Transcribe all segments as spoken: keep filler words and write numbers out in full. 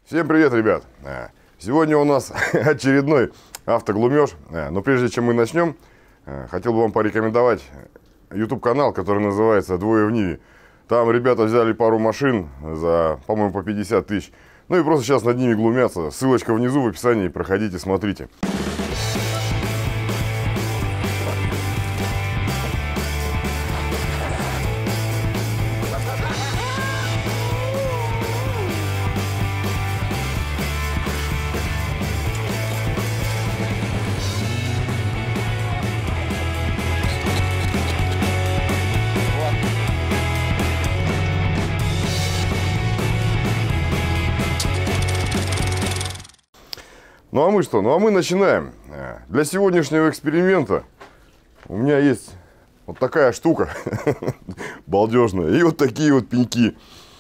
Всем привет, ребят! Сегодня у нас очередной автоглумеж. Но прежде чем мы начнем, хотел бы вам порекомендовать YouTube-канал, который называется «Двое в Ниве». Там ребята взяли пару машин за, по-моему, по пятьдесят тысяч. Ну и просто сейчас над ними глумятся. Ссылочка внизу в описании, проходите, смотрите. Ну а мы что? Ну а мы начинаем. Для сегодняшнего эксперимента у меня есть вот такая штука балдежная и вот такие вот пеньки.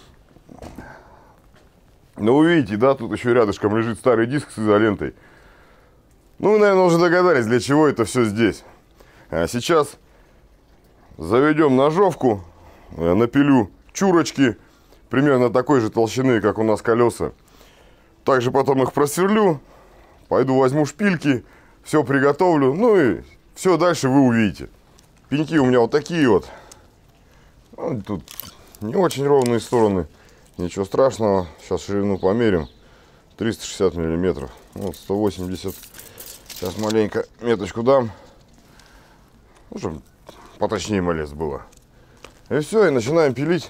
Ну вы видите, да, тут еще рядышком лежит старый диск с изолентой. Ну вы, наверное, уже догадались, для чего это все здесь. А сейчас заведем ножовку, напилю чурочки примерно такой же толщины, как у нас колеса. Также потом их просверлю. Пойду возьму шпильки, все приготовлю, ну и все дальше вы увидите. Пеньки у меня вот такие вот. Ну, тут не очень ровные стороны, ничего страшного. Сейчас ширину померим. триста шестьдесят миллиметров, вот сто восемьдесят. Сейчас маленько меточку дам, ну, чтобы поточнее малец было. И все, и начинаем пилить.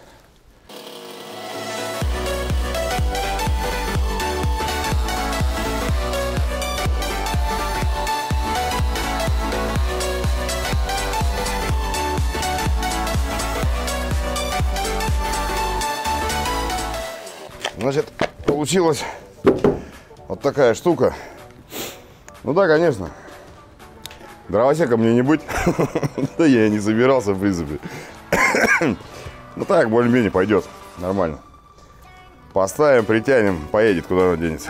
Значит, получилась вот такая штука. Ну да, конечно, дровосека мне не быть. Да я и не собирался, в принципе. Ну так, более-менее пойдет. Нормально. Поставим, притянем, поедет, куда он денется.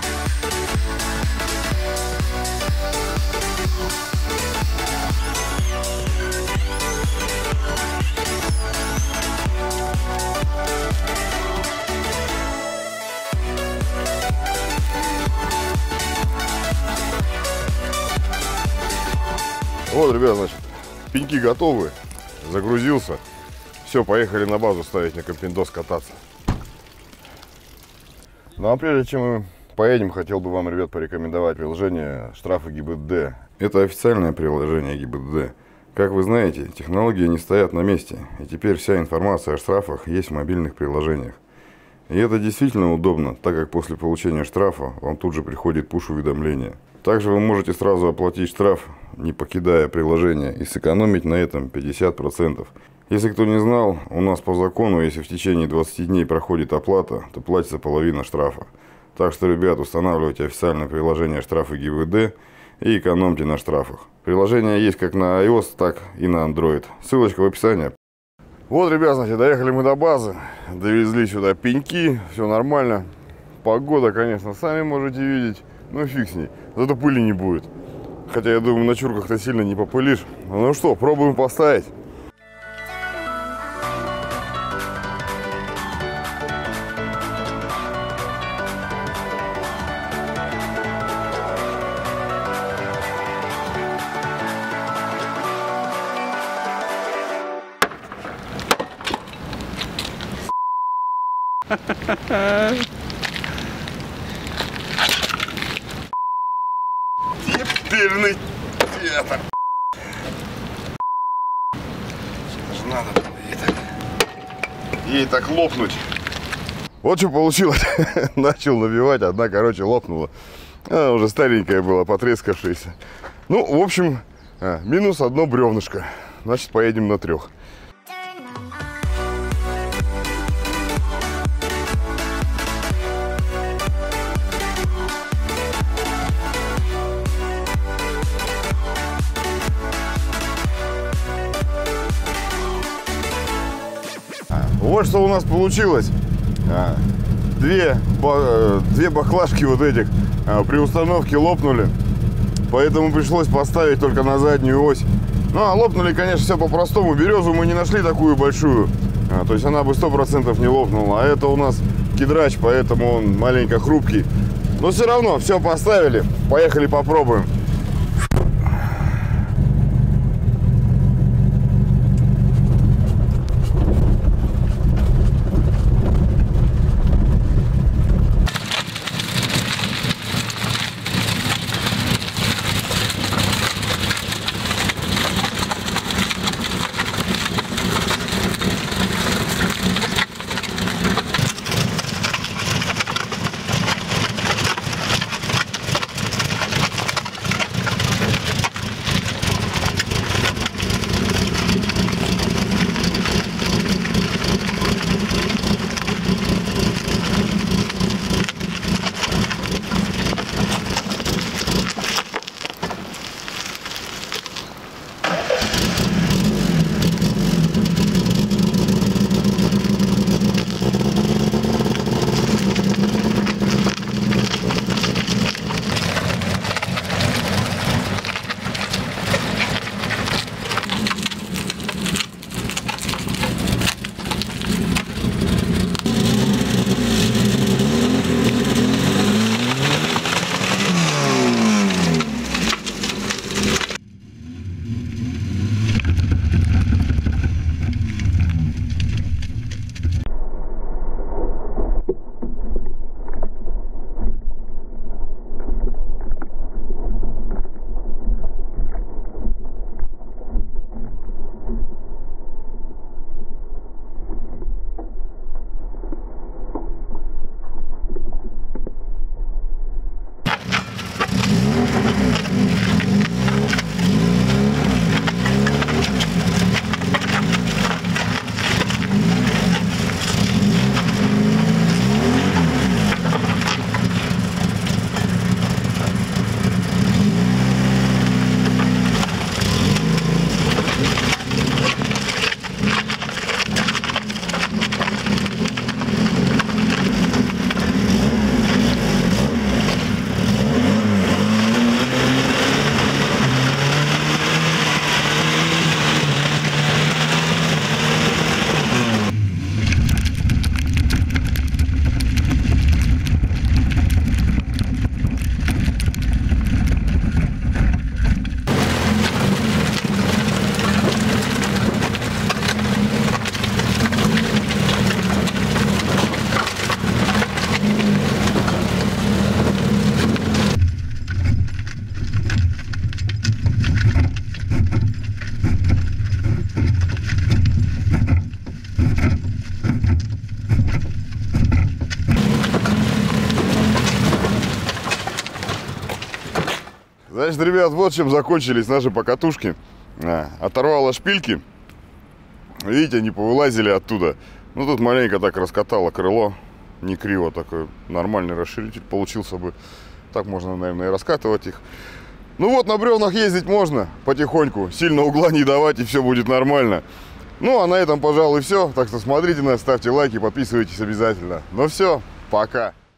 Вот, ребят, значит, пеньки готовы, загрузился. Все, поехали на базу ставить на компиндос кататься. Ну а прежде чем мы поедем, хотел бы вам, ребят, порекомендовать приложение штрафы ГИБДД. Это официальное приложение ГИБДД. Как вы знаете, технологии не стоят на месте, и теперь вся информация о штрафах есть в мобильных приложениях. И это действительно удобно, так как после получения штрафа вам тут же приходит пуш-уведомление. Также вы можете сразу оплатить штраф, не покидая приложение, и сэкономить на этом пятьдесят процентов. Если кто не знал, у нас по закону, если в течение двадцати дней проходит оплата, то платится половина штрафа. Так что, ребят, устанавливайте официальное приложение штрафы ГИБДД и экономьте на штрафах. Приложение есть как на iOS, так и на Android. Ссылочка в описании. Вот, ребят, значит, доехали мы до базы, довезли сюда пеньки, все нормально. Погода, конечно, сами можете видеть, ну фиг с ней, зато пыли не будет. Хотя, я думаю, на чурках-то сильно не попылишь. Ну что, пробуем поставить. Теперный театр. Сейчас же надо ей так, ей так лопнуть. Вот что получилось. Начал набивать, одна, короче, лопнула. Она уже старенькая была, потрескавшаяся. Ну, в общем, минус одно бревнышко. Значит, поедем на трех. Вот что у нас получилось. Две, две баклажки вот этих при установке лопнули. Поэтому пришлось поставить только на заднюю ось. Ну, а лопнули, конечно, все по-простому. Березу мы не нашли такую большую. А, то есть она бы сто процентов не лопнула. А это у нас жесткий драч, поэтому он маленько хрупкий. Но все равно все поставили. Поехали попробуем. Значит, ребят, вот чем закончились наши покатушки. А, оторвало шпильки. Видите, они повылазили оттуда. Ну, тут маленько так раскатало крыло. Не криво, такой нормальный расширитель получился бы. Так можно, наверное, и раскатывать их. Ну вот, на бревнах ездить можно потихоньку. Сильно угла не давать, и все будет нормально. Ну, а на этом, пожалуй, все. Так что смотрите нас, ставьте лайки, подписывайтесь обязательно. Ну все, пока.